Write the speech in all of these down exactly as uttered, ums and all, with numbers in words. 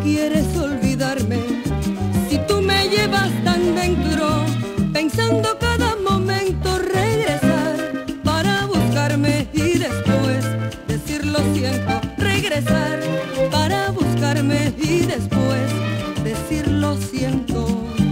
quieres olvidarme, si tú me llevas tan dentro, pensando cada momento regresar para buscarme y después decir lo siento, regresar para buscarme y después decir lo siento.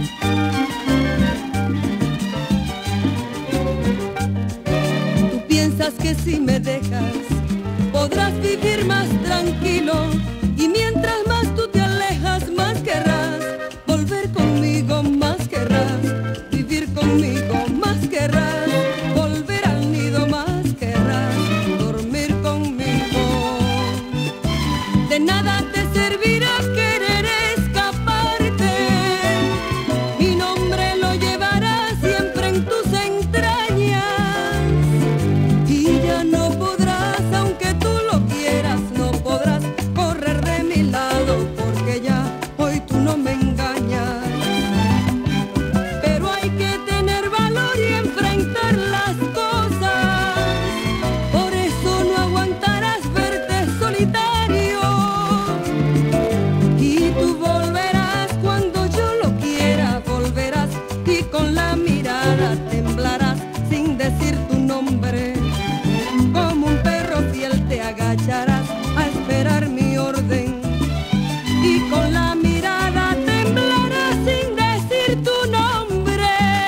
Tú piensas que si me dejas podrás vivir más tranquilo, y mientras más tú te alejas, más querrás volver conmigo, más querrás vivir conmigo, más querrás volver al nido, más querrás dormir conmigo. De nada te servirá querer escaparte, mi nombre lo llevarás siempre en tus entrañas, y ya no podrás, aunque tú lo quieras, no podrás correr de mi lado, porque ya hoy tú no me engañas. Pero hay que tener valor y enfrentar las cosas, por eso no aguantarás verte solitario, y tú volverás cuando yo lo quiera, volverás y con la mirada temblarás sin decir tu nombre. Como un perro fiel te agacharás a esperar mi orden, y con la mirada temblarás sin decir tu nombre.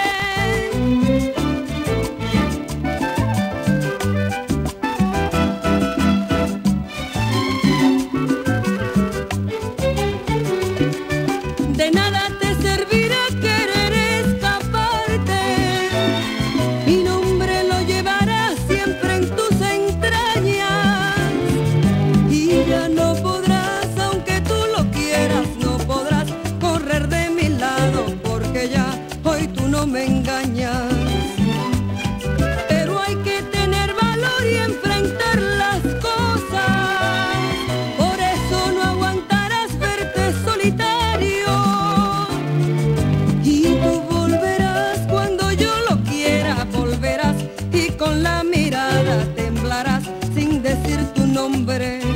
De nada te servirá querer escaparte, mi nombre lo llevarás siempre en tus entrañas, y ya no podrás, aunque tú lo quieras, no podrás correr de mi lado, porque ya hoy tú no me engañas. Pero hay que tener valor y enfrentar las cosas, por eso no aguantarás verte solitario, y tú volverás cuando yo lo quiera, volverás y con la mirada temblarás sin decir tu nombre.